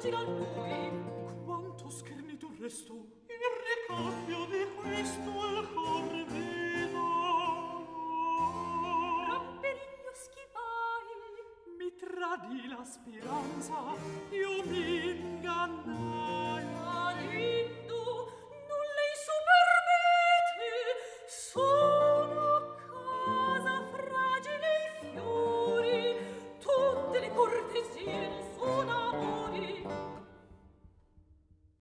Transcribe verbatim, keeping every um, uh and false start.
immagina lui. Quanto schernito resto il ricambio di questo il cor vedo. Ramperigno schivai, Mi tradi la speranza